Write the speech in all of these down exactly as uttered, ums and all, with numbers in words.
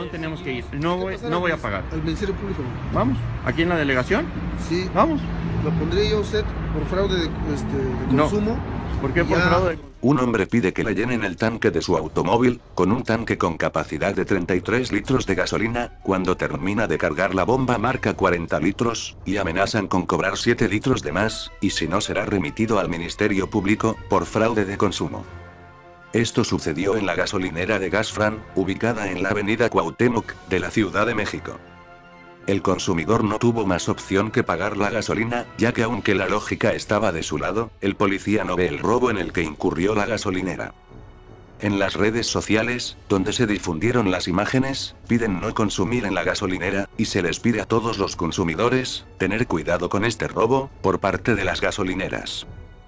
¿Dónde tenemos que ir? No voy, no voy a pagar. Al Ministerio Público. Vamos, aquí en la delegación. Sí. Vamos. Lo pondría yo a usted por fraude de, este, de consumo. No. ¿Por qué por ya... fraude? Un hombre pide que le llenen el tanque de su automóvil, con un tanque con capacidad de treinta y tres litros de gasolina. Cuando termina de cargar la bomba marca cuarenta litros, y amenazan con cobrar siete litros de más, y si no será remitido al Ministerio Público, por fraude de consumo. Esto sucedió en la gasolinera de Gasfran, ubicada en la avenida Cuauhtémoc, de la Ciudad de México. El consumidor no tuvo más opción que pagar la gasolina, ya que aunque la lógica estaba de su lado, el policía no ve el robo en el que incurrió la gasolinera. En las redes sociales, donde se difundieron las imágenes, piden no consumir en la gasolinera, y se les pide a todos los consumidores, tener cuidado con este robo, por parte de las gasolineras.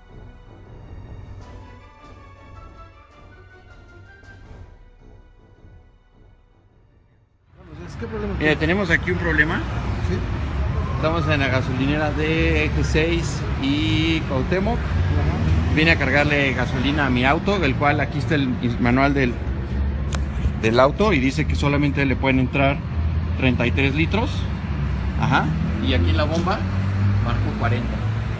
¿Qué problema? Mira, tenemos aquí un problema. ¿Sí? Estamos en la gasolinera de Eje seis y Cuauhtémoc. Vine a cargarle gasolina a mi auto, el cual aquí está el manual del, del auto y dice que solamente le pueden entrar treinta y tres litros. Ajá. Y aquí en la bomba marcó cuarenta.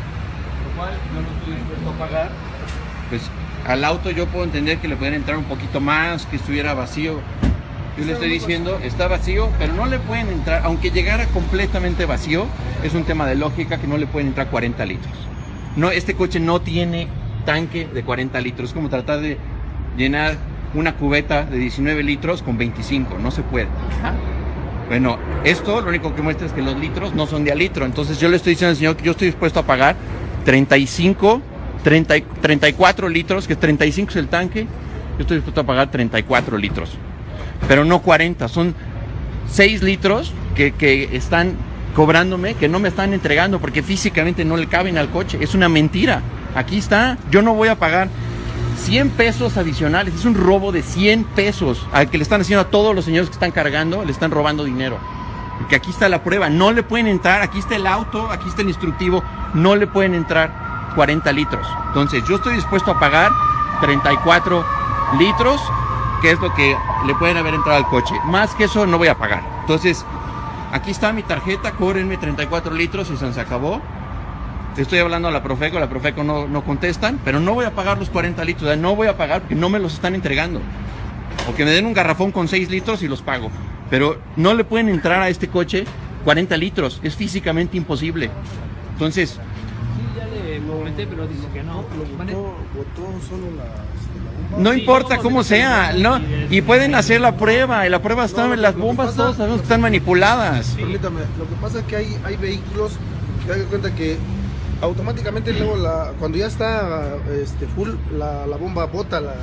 Lo cual no lo estoy dispuesto a pagar. Pues al auto yo puedo entender que le pueden entrar un poquito más, que estuviera vacío. Yo le estoy diciendo, está vacío, pero no le pueden entrar, aunque llegara completamente vacío, es un tema de lógica que no le pueden entrar cuarenta litros. No, este coche no tiene tanque de cuarenta litros, es como tratar de llenar una cubeta de diecinueve litros con veinticinco, no se puede. ¿Ah? Bueno, esto lo único que muestra es que los litros no son de a litro, entonces yo le estoy diciendo al señor que yo estoy dispuesto a pagar treinta y cinco, treinta, treinta y cuatro litros, que treinta y cinco es el tanque, yo estoy dispuesto a pagar treinta y cuatro litros. Pero no cuarenta, son seis litros que, que están cobrándome, que no me están entregando porque físicamente no le caben al coche. Es una mentira. Aquí está, yo no voy a pagar cien pesos adicionales, es un robo de cien pesos al que le están haciendo a todos los señores que están cargando, le están robando dinero. Porque aquí está la prueba, no le pueden entrar, aquí está el auto, aquí está el instructivo, no le pueden entrar cuarenta litros. Entonces yo estoy dispuesto a pagar treinta y cuatro litros, que es lo que le pueden haber entrado al coche. Más que eso no voy a pagar. Entonces, aquí está mi tarjeta, cóbrenme treinta y cuatro litros y se acabó. Estoy hablando a la Profeco, la Profeco no, no contestan, pero no voy a pagar los cuarenta litros, o sea, no voy a pagar porque no me los están entregando. O que me den un garrafón con seis litros y los pago. Pero no le pueden entrar a este coche cuarenta litros, es físicamente imposible. Entonces... Sí, ya le comenté, pero dice que no. Votó, votó solo la... No importa cómo sea, ¿no? Y pueden hacer la prueba, y la prueba está en las bombas, todos sabemos que están manipuladas. Permítame, lo que pasa es que hay, hay vehículos que hay que cuenta que automáticamente luego la, cuando ya está este, full, la, la bomba bota la,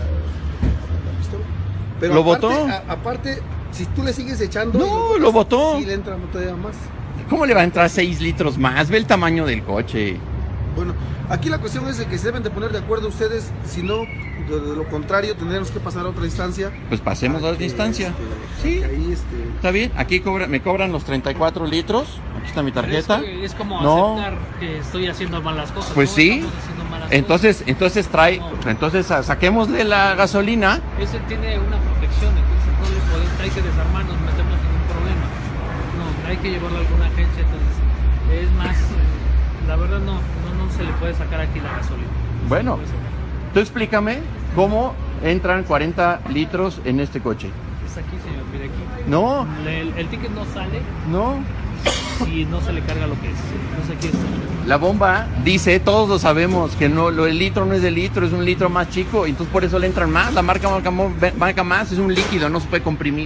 la pistola. Pero ¿Lo aparte, botó? A, aparte, si tú le sigues echando... No, lo botó. Sí, le entra todavía más. ¿Cómo le va a entrar seis litros más? Ve el tamaño del coche. Bueno, aquí la cuestión es de que se deben de poner de acuerdo ustedes, si no, de, de lo contrario, tendremos que pasar a otra instancia. Pues pasemos a otra que, instancia. Este, Sí. ahí, este... Está bien, aquí cobra, me cobran los treinta y cuatro litros. Aquí está mi tarjeta. Es, es como No. aceptar que estoy haciendo malas cosas. Pues ¿no? sí. Estamos haciendo malas Entonces, cosas. entonces trae, No. entonces sa- saquémosle la gasolina. Ese tiene una protección, entonces no le podemos, hay que desarmarnos, meternos en un problema. No, hay que llevarlo a alguna agencia, entonces es más, eh, la verdad no, no, no se le puede sacar aquí la gasolina. No Bueno. se le puede sacar. Tú explícame cómo entran cuarenta litros en este coche. Es aquí, señor, mire aquí. No, Le- el, el ticket no sale no. si no se le carga lo que es. Entonces aquí está. La bomba dice, todos lo sabemos, que no, lo, el litro no es de litro, es un litro más chico, y entonces por eso le entran más. La marca marca, mo- marca más, es un líquido, no se puede comprimir.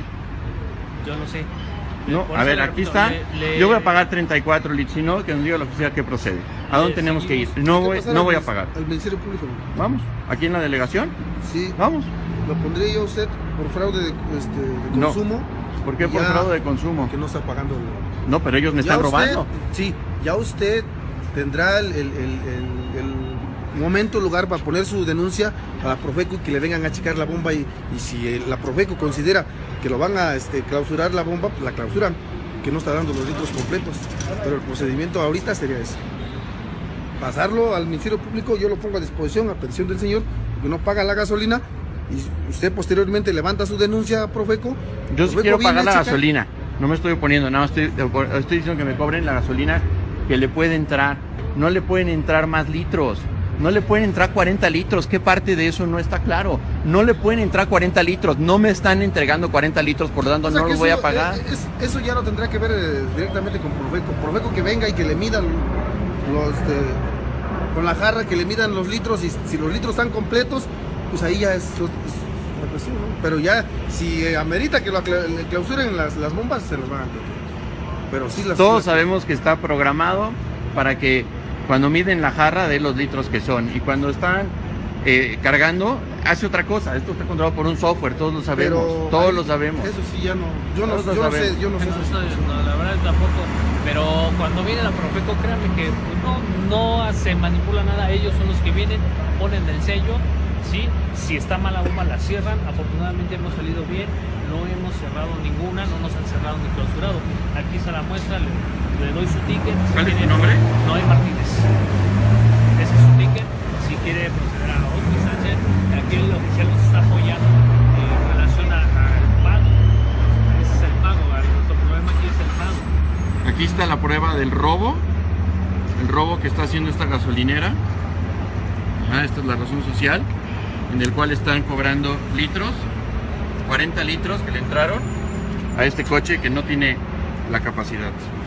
Yo no sé. No, Por a eso ver, le aquí repito, está. le- le- Yo voy a pagar treinta y cuatro litros, si no, que nos diga la oficina que procede. ¿A dónde Le tenemos que ir? seguimos. No ¿Qué voy, pasará no voy a al- pagar. Al Ministerio Público. Vamos, aquí en la delegación, Sí, vamos. lo pondría yo a usted por fraude de, este, de No. consumo. ¿Por qué por Ya, fraude de consumo? Que no está pagando. el- No, pero ellos me Ya están usted- robando. Sí, ya usted tendrá el, el, el, el- el momento, lugar para poner su denuncia a la Profeco y que le vengan a checar la bomba y, y si el- la Profeco considera que lo van a este, clausurar la bomba, pues la clausuran, que no está dando los litros completos. Pero el procedimiento ahorita sería ese. Pasarlo al Ministerio Público, yo lo pongo a disposición, a petición del señor, que no paga la gasolina, y usted posteriormente levanta su denuncia a Profeco. Yo sí Profeco quiero viene pagar a la checar. gasolina, no me estoy oponiendo, nada, estoy, estoy diciendo que me cobren la gasolina que le puede entrar. No le pueden entrar más litros, no le pueden entrar cuarenta litros. ¿Qué parte de eso no está claro? No le pueden entrar cuarenta litros, no me están entregando cuarenta litros, por lo tanto O sea, no que los voy eso, a pagar. eh, es- eso ya no tendrá que ver eh, directamente con Profeco. Profeco que venga y que le midan los, este, con la jarra, que le midan los litros, y si los litros están completos, pues ahí ya es, es otra cuestión, ¿no? Pero ya, si eh, amerita que lo acla- le clausuren las, las bombas, se las van a clausurar. Pero sí las... Todos las- sabemos que está programado para que cuando miden la jarra de los litros que son, y cuando están eh, cargando hace otra cosa. Esto está controlado por un software, todos lo sabemos, Pero todos ahí- lo sabemos. Eso sí ya no, yo no, Todos lo yo no sé, sabemos. yo no sé. No, eso no, la verdad tampoco. Pero cuando viene la Profeco, créanme que pues, no, no se manipula nada. Ellos son los que vienen, ponen el sello. ¿Sí? Si está mala bomba, la cierran. Afortunadamente hemos salido bien. No hemos cerrado ninguna, no nos han cerrado ni clausurado. Aquí está la muestra, le, le doy su ticket. Si ¿Cuál es tu quiere- nombre? Noé Martínez. Ese es su ticket. Si quiere proceder a la otra instancia, aquí el oficial nos está apoyando en relación a- al pago. Ese es el pago, ¿vale? Nuestro problema aquí es el pago. Aquí está la prueba del robo, el robo que está haciendo esta gasolinera. Ajá, esta es la razón social, en el cual están cobrando litros, cuarenta litros que le entraron a este coche que no tiene la capacidad.